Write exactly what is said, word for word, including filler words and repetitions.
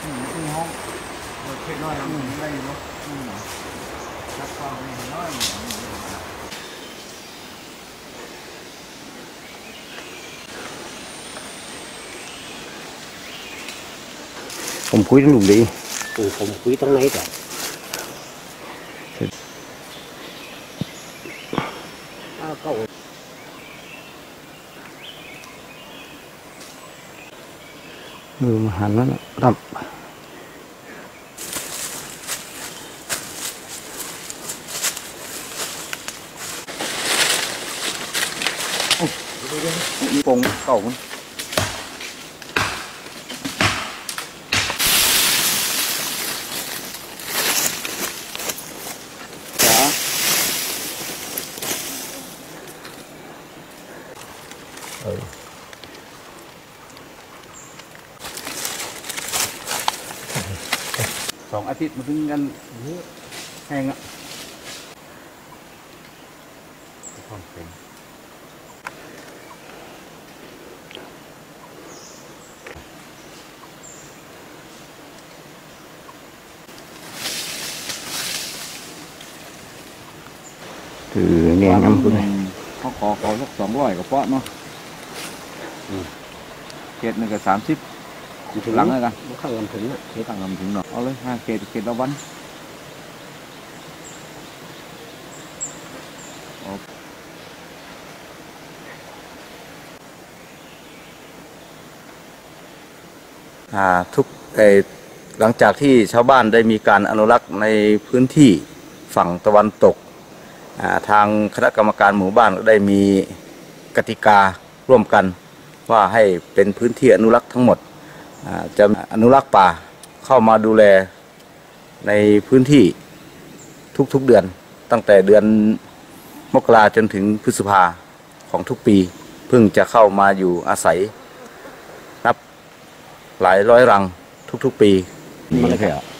ที่ห้องเคยน้อยได้อยู่เนาะรับฟังน้อยผมคุยทั้งหลุมดีอือผมคุยตรงไหนแต่อ้าวก็เออมาหันแล้วรับปงเก่ามันสองอาทิตย์มาถึงกันแห้งอ่ะความเป็นคือแงงน้ำคุณเลยเขาขอขอสักสองร้อยกับเปาะเนาะเกตหนึ่งกับสามสิบหลังเลยกันข้างลำถึงอ่ะเกตต่างลำถึงเนาะเอาเลยห้าเกตเกตละวันทุกหลังจากที่ชาวบ้านได้มีการอนุรักษ์ในพื้นที่ฝั่งตะวันตกทางคณะกรรมการหมู่บ้านได้มีกติการ่วมกันว่าให้เป็นพื้นที่อนุรักษ์ทั้งหมดจะอนุรักษ์ป่าเข้ามาดูแลในพื้นที่ทุกๆเดือนตั้งแต่เดือนมกราจนถึงพฤษภาของทุกปีเพิ่งจะเข้ามาอยู่อาศัยนับหลายร้อยรังทุกๆปีนี่แค่